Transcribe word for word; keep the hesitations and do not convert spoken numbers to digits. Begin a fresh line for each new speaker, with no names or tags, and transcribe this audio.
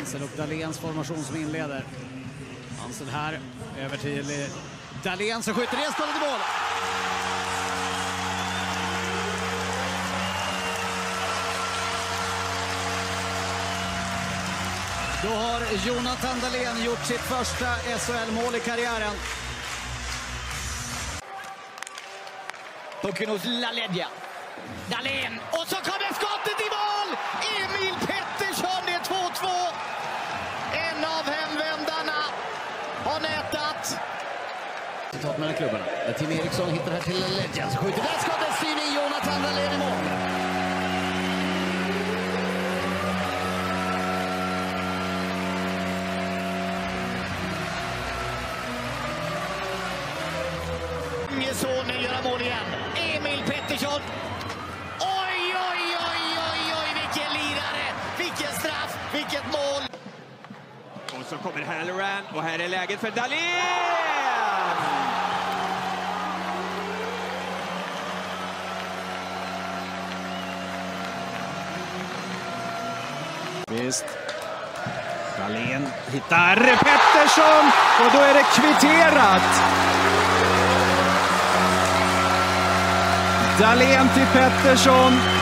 Hansen och Dalens formation som inleder. Hansen här, över till Dalen som skjuter det, skottet i mål. Då har Jonathan Dalen gjort sitt första S H L-mål i karriären.
Pucken hos Laledja. Dalen, och så kommer skottet i mål! Emil Pettersson, det är två två. En av hemvändarna har nätat.
Citat mellan klubbarna. Timrå hittar här till Laledja. Skjuter där, skottet styr i Jonathan Dalen i mål.
Sonen gör mål igen. Emil Pettersson. Oj, oj, oj, oj, oj, vilken lirare. Vilken straff, vilket mål.
Och så kommer Halloran och här är läget för Dalen.
Visst. Dalen hittar Pettersson och då är det kvitterat. Dalen till Pettersson.